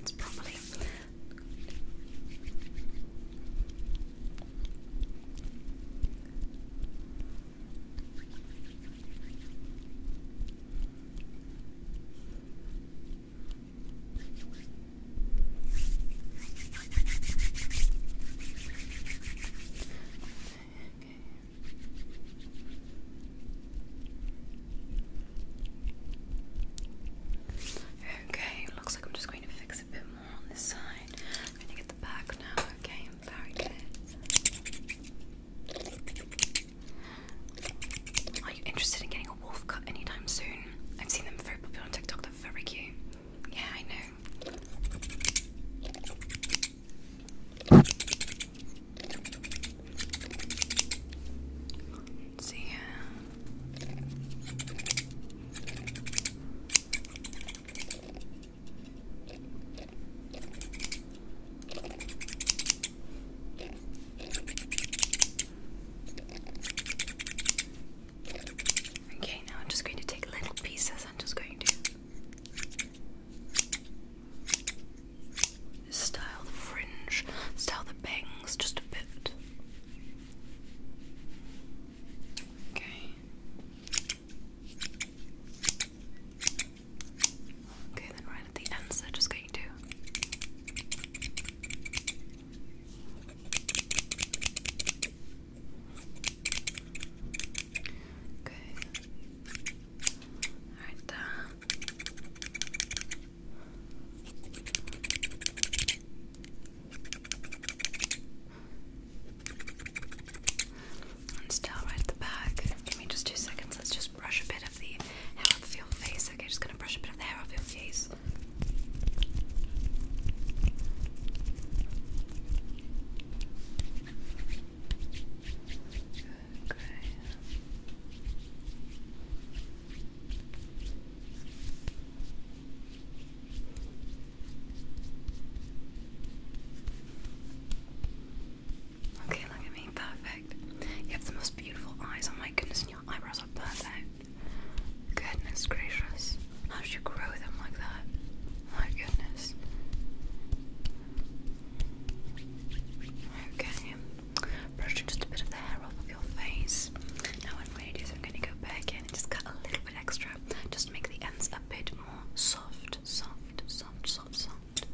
ends properly. Okay, looks like I'm just going to fix a bit more on this side. I'm going to get the back now. Okay, very good. Are you interested in getting a wolf cut anytime soon? I've seen them very popular on TikTok. They're very cute. Yeah, I know. Let's see here. Okay, now I'm just going to take little pieces. I'm just going to style the fringe, style the bangs just a bit. Okay. Okay, then right at the ends, they're just going to. Okay. Right there. And style right at the back. Give me just 2 seconds. Let's just brush a bit of the hair off your face. Okay, just gonna brush a bit of the hair off your face. Okay. Okay, look at me, perfect. You have the most beautiful eyes. Oh my goodness, and your eyebrows are perfect. Goodness gracious. How did you grow them like that? My goodness. Okay. Brushing just a bit of the hair off of your face. Now what I'm going to do is I'm going to go back in and just cut a little bit extra. Just to make the ends a bit more soft, soft, soft, soft, soft.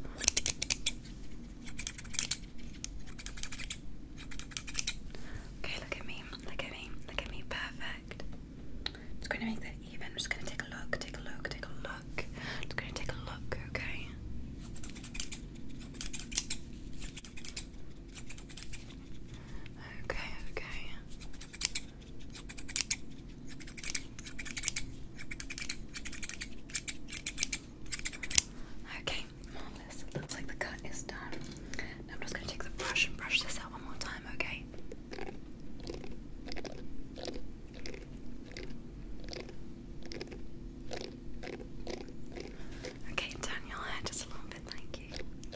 Okay, look at me, look at me, look at me, perfect. Just going to make that even. I'm just going to take a look, take a look, take a look. Just going to take a look, okay? Okay, okay. Okay, marvelous. It looks like the cut is done. Now I'm just going to take the brush and brush this out one more time, okay? Okay, turn your hair just a little bit, thank you.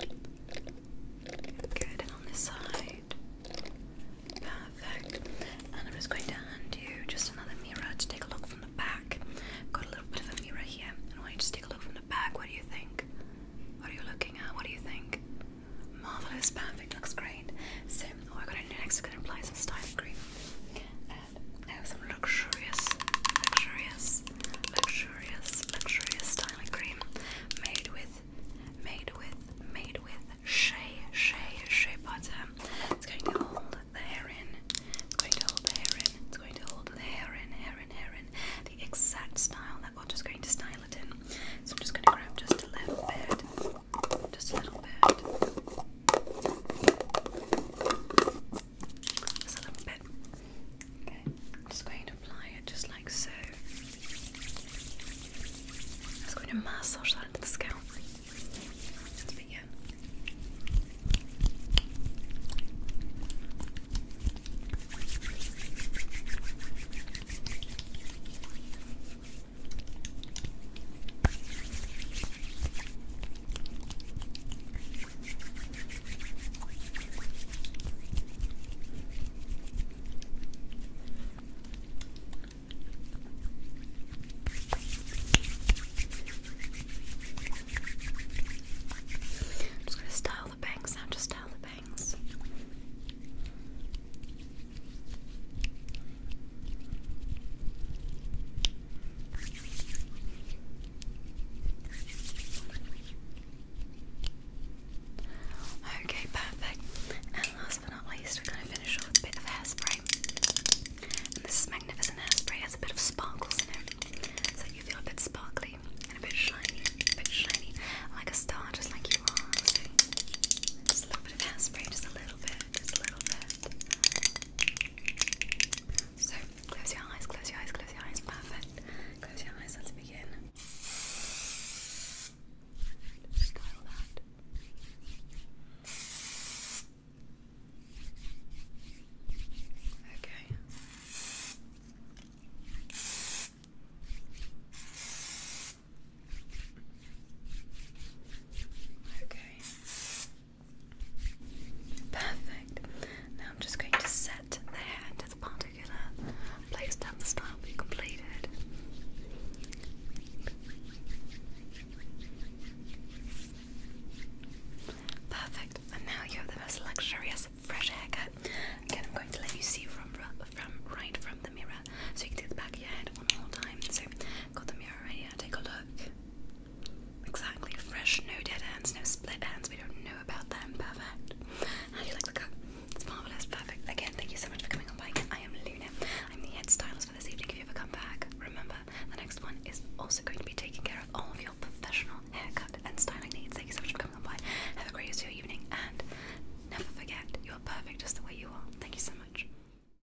Good, and on this side. Perfect. And I'm just going to hand you just another mirror to take a look from the back. Got a little bit of a mirror here, and I want you to just take a look from the back. What do you think? What are you looking at? What do you think? Marvelous, perfect, looks great. So what we're going to do next is going to apply some styling cream.